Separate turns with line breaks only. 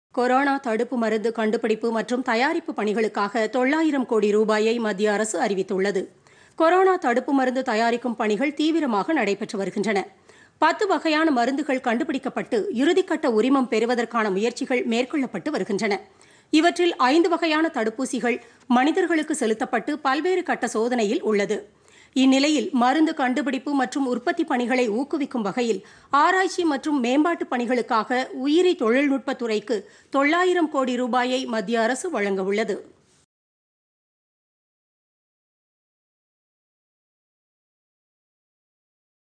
Corona தடுப்பு மருந்து கண்டுபிடிப்பு மற்றும் தயாரிப்பு பணிகளுக்காக 900 கோடி ரூபாயை மத்திய அரசு அறிவித்துள்ளது. கொரோனா தடுப்பு மருந்து தயாரிக்கும் பணிகள் தீவிரமாக நடைபெற்று வருகின்றன. 10 வகையான மருந்துகள் கண்டுபிடிக்கப்பட்டு இறுதிக்கட்ட உரிமம் பெறுவதற்கான முயற்சிகள் மேற்கொள்ளப்பட்டு வருகின்றன. இவற்றில் 5 வகையான தடுப்பூசிகள் மனிதர்களுக்கு செலுத்தப்பட்டு பல்வேறு கட்ட சோதனையில் உள்ளது. இந்நிலையில் மருந்து கண்டுபிடிப்பு மற்றும் உற்பத்தி பணிகளை ஊக்குவிக்கும் வகையில் ஆராய்ச்சி மற்றும் மேம்பாட்டு பணிகளுக்காக உயிரி தொழில்நுட்பத்துறைக்கு 900 கோடி ரூபாயை மத்திய அரசு வழங்கவுள்ளது.